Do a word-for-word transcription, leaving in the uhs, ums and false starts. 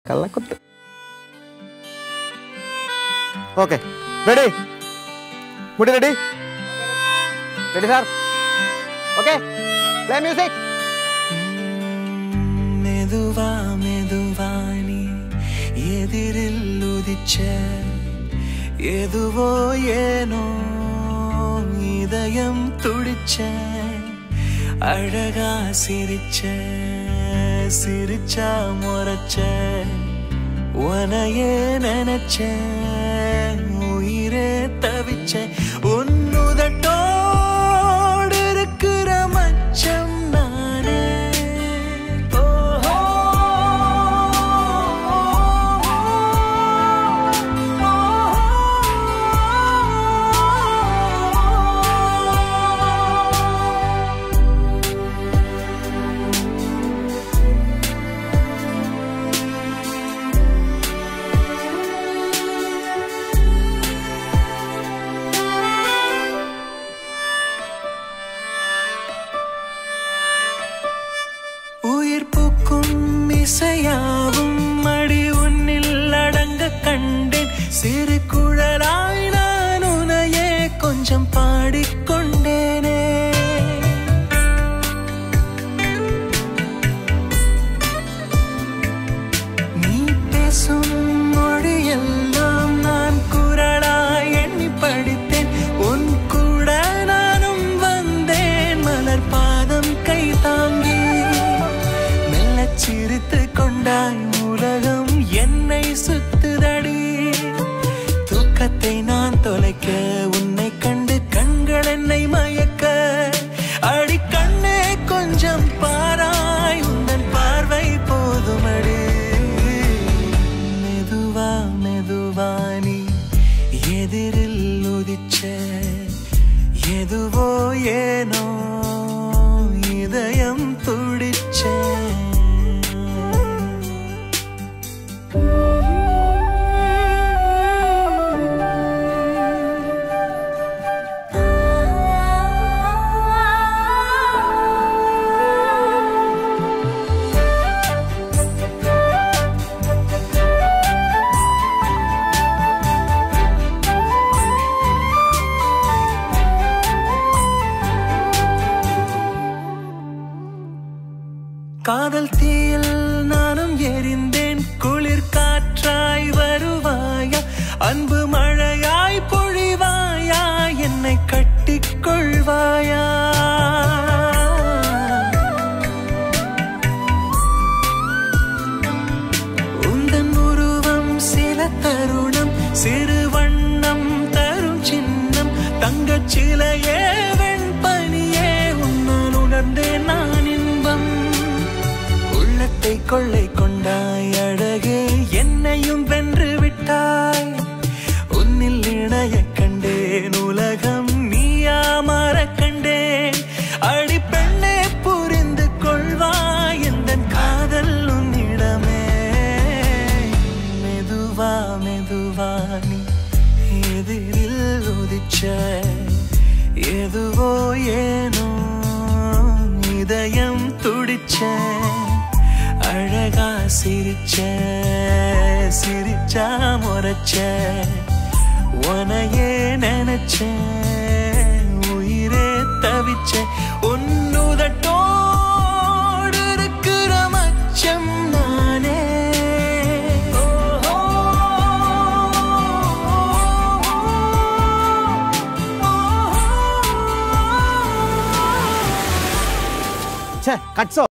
கள்ளக்குத்து. Okay ready? முடி ready? Ready sir? Okay play music. மெதுவா மெதுவா நீ எதிரில் உதிச்ச எதுவோ ஏனோ இதயம் துடிச்ச அழகா சிரிச்ச சிரிச்சா முறைச்ச உனையே நினைச்ச உயிரே தவிச்ச உன்னுதட்டோடு இருக்கிற மச்சம் நானே. உயிர் பூக்கும் இசையாவும் மடி உன்னில் அடங்க கண்டேன். சிறு குழலாய் நான் உனையே கொஞ்சம் பாடிக்கொண்டேனே. நீ பேசும் மொழியெல்லாம் நான் குரலாய் எண்ணி படித்தேன். உன் கூட நானும் வந்தேன் மலர் பாதம் கை தாங்கி. சிரித்து கொண்டாய் உலகம் என்னை சுத்துதடி. தூக்கத்தை நான் தொலைக்க உன்னை கண்டு கண்கள் என்னை மயக்க. அடி கண்ணே கொஞ்சம் பாராய் உந்தன் பார்வை போதுமடி. மெதுவா மெதுவா நீ எதிரில் உதிச்ச எதுவோ ஏனோ இதயம் துடிச்ச. காதல் தீயில் நானும் எரிந்தேன். குளிர் காற்றாய் வருவாயா அன்பு மழையாய் பொழிவாயா என்னை கட்டிக்கொள்வாயா. உந்தன் உருவம் சில தருணம் சிறு வண்ணம் தரும் சின்னம். தங்கச் சிலையே வெண்பனியே உன்னால் உணர்ந்தேன் நான் இன்பம். உள்ளத்தை கொள்ளை கொண்டாய் அழகே என்னையும் வென்று விட்டாய். உன்னில் இணைய கண்டேன் உலகம் நீயா மாற கண்டேன். அடி பெண்ணே புரிந்து கொள்வாய் எந்தன் காதல் உன்னிடமே. மெதுவா மெதுவா நீ எதிரில் உதிச்ச எதுவோ ஏனோ இதயம் துடிச்ச. அழகா சிரிச்ச சிரிச்சா முறைச்ச உனையே நினைச்ச உயிரே தவிச்ச. உன்னுதட்டோடு இருக்கிற மச்சம் நானே. கட்சோ